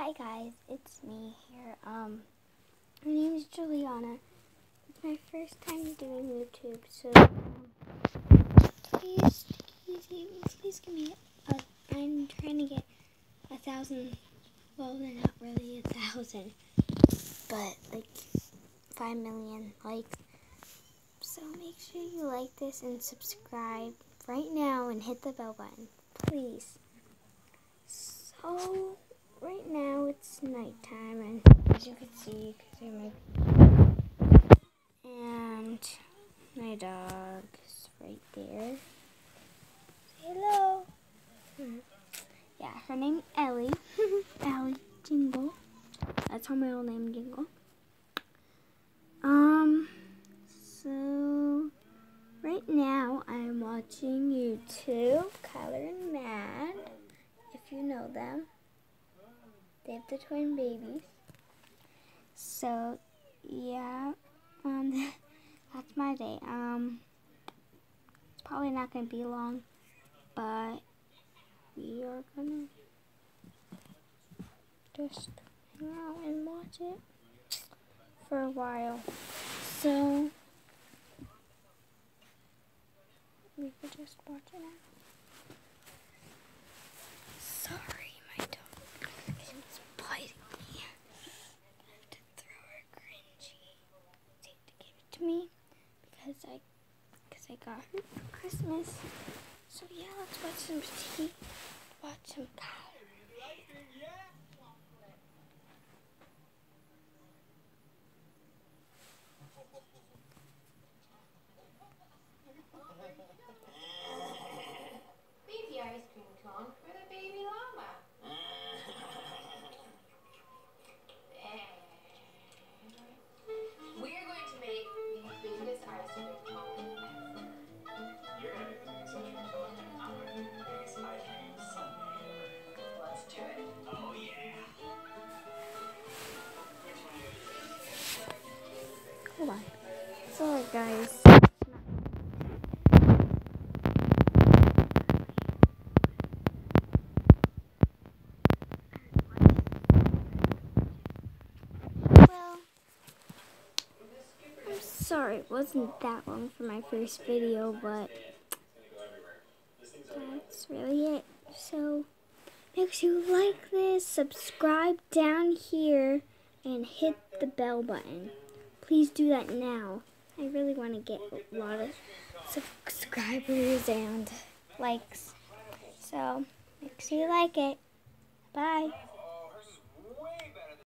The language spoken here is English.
Hi guys, it's me here. My name is Juliana. It's my first time doing YouTube, so please give me I'm trying to get 1,000. Well, they're not really 1,000, but like 5 million likes. So make sure you like this and subscribe right now and hit the bell button, please. So right now it's nighttime, and as you can see, and my dog is right there. Say hello. Yeah, her name is Ellie. Ellie Jingle. That's her middle name, Jingle. So right now I'm watching YouTube, Kyler and Mad, if you know them. They have the twin babies. So yeah, that's my day. It's probably not gonna be long, but we are gonna just hang out and watch it for a while. So we could just watch it now. Sorry, my dog is biting me. I have to throw her cringy. Take to give it to me because I got her for Christmas. So yeah, let's watch some TV. Watch some Kyler. Baby ice cream cone for the baby llama. We're going to make the biggest ice cream cone ever. You're going to make the biggest ice cream cone, and I'm going to make the biggest ice cream sundae ever. Let's do it. Oh, yeah. Hold on. Sorry, guys. Well, I'm sorry it wasn't that long for my first video, but that's really it. So make sure you like this, subscribe down here, and hit the bell button. Please do that now. I really want to get a lot of subscribers and likes. So make sure you like it. Bye.